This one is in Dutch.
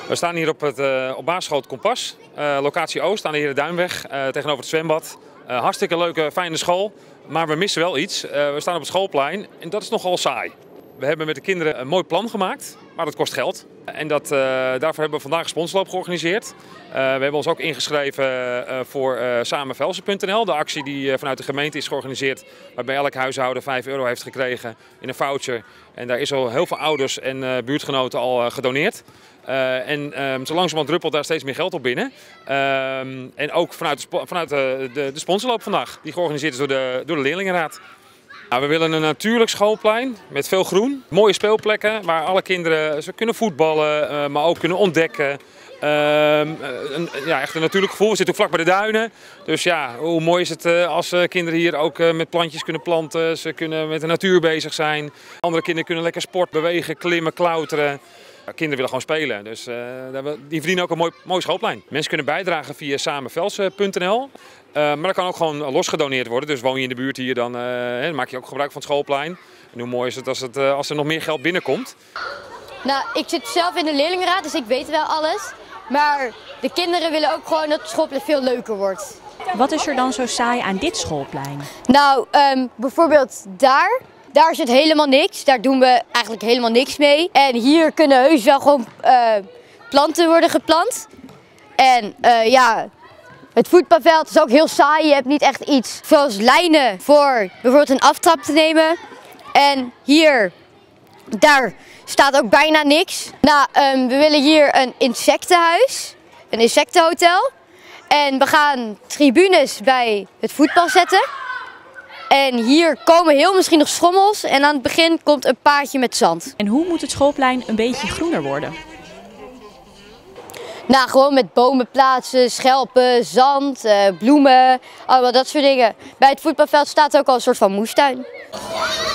We staan hier op basisschool Het Kompas, locatie Oost aan de Herenduinweg, tegenover het zwembad. Hartstikke leuke, fijne school, maar we missen wel iets. We staan op het schoolplein en dat is nogal saai. We hebben met de kinderen een mooi plan gemaakt, maar dat kost geld. En daarvoor hebben we vandaag een sponsorloop georganiseerd. We hebben ons ook ingeschreven voor samenvelsen.nl, de actie die vanuit de gemeente is georganiseerd. Waarbij elk huishouden €5 heeft gekregen in een voucher. En daar is al heel veel ouders en buurtgenoten al gedoneerd. Zo langzamerhand druppelt daar steeds meer geld op binnen. En ook vanuit de sponsorloop vandaag, die georganiseerd is door de leerlingenraad. Nou, we willen een natuurlijk schoolplein met veel groen, mooie speelplekken waar alle kinderen ze kunnen voetballen, maar ook kunnen ontdekken. Echt een natuurlijk gevoel. We zitten ook vlak bij de duinen. Dus ja, hoe mooi is het als kinderen hier ook met plantjes kunnen planten. Ze kunnen met de natuur bezig zijn. Andere kinderen kunnen lekker sport, bewegen, klimmen, klauteren. Kinderen willen gewoon spelen, dus die verdienen ook een mooi schoolplein. Mensen kunnen bijdragen via samenvelsen.nl, maar dat kan ook gewoon los gedoneerd worden. Dus woon je in de buurt hier, dan maak je ook gebruik van het schoolplein. En hoe mooi is het als er nog meer geld binnenkomt. Nou, ik zit zelf in de leerlingenraad, dus ik weet wel alles. Maar de kinderen willen ook gewoon dat het schoolplein veel leuker wordt. Wat is er dan zo saai aan dit schoolplein? Nou, bijvoorbeeld daar zit helemaal niks. Daar doen we eigenlijk helemaal niks mee. En hier kunnen heus wel gewoon planten worden geplant. En het voetbalveld is ook heel saai. Je hebt niet echt iets zoals lijnen voor bijvoorbeeld een aftrap te nemen. En daar staat ook bijna niks. Nou, we willen hier een insectenhuis, een insectenhotel. En we gaan tribunes bij het voetbal zetten. En hier komen heel misschien nog schommels en aan het begin komt een paadje met zand. En hoe moet het schoolplein een beetje groener worden? Nou, gewoon met bomen plaatsen, schelpen, zand, bloemen, allemaal dat soort dingen. Bij het voetbalveld staat ook al een soort van moestuin.